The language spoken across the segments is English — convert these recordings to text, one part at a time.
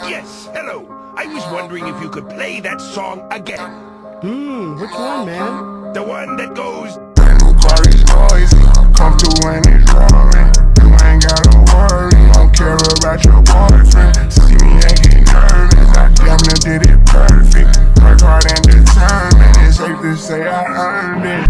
Yes, hello. I was wondering if you could play that song again. Which one, man? The one that goes... When the party's noisy, come through when it's roaring. You ain't gotta worry, don't care about your boyfriend. See me and get nervous, I damn near did it perfect. Work hard and determined, it's safe to say I earned it.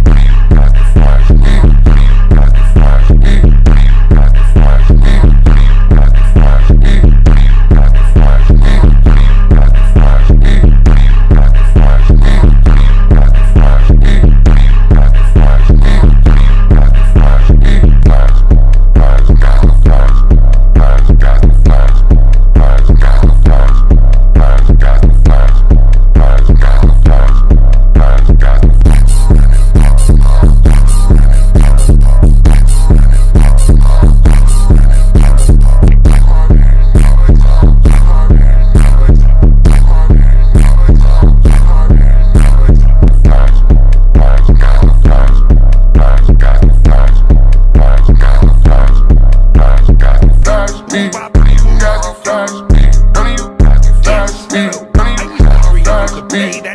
I was wondering if you could play that